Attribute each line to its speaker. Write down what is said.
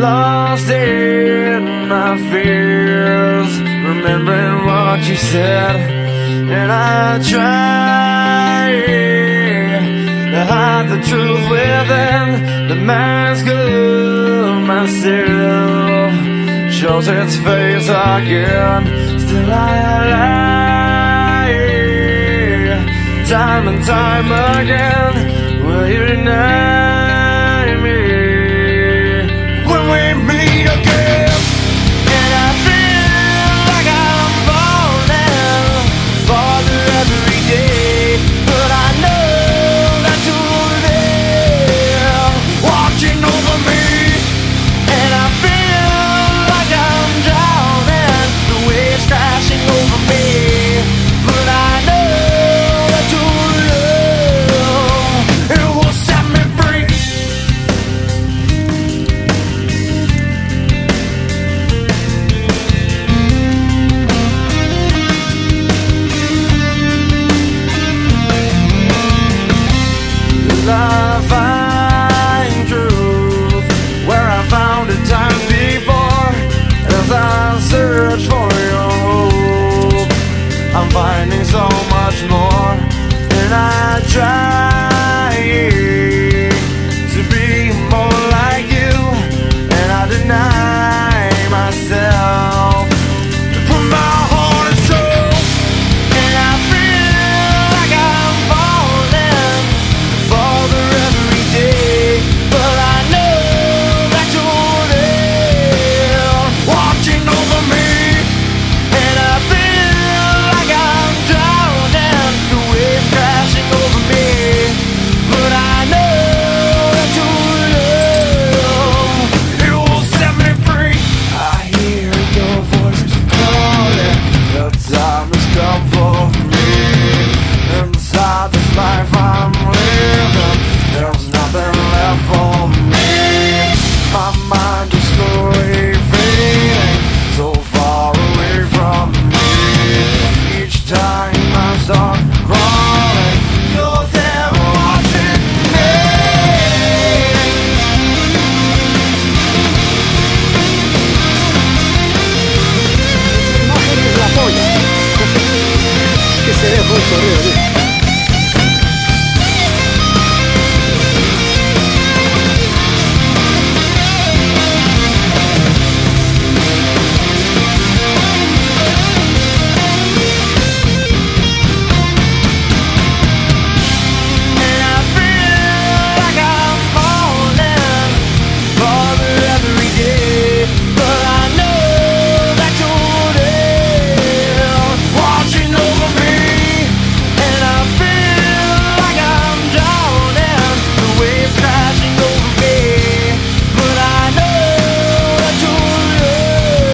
Speaker 1: lost in my fears, remembering what you said, and I try to hide the truth within the mask of myself. Shows its face again, still I lie, time and time again. Will you deny me when we meet again? And I feel like I'm falling farther every day, but I know that you're there watching over me. And I feel like I'm drowning, the waves crashing over me, but I know that your love, it will set me free. Love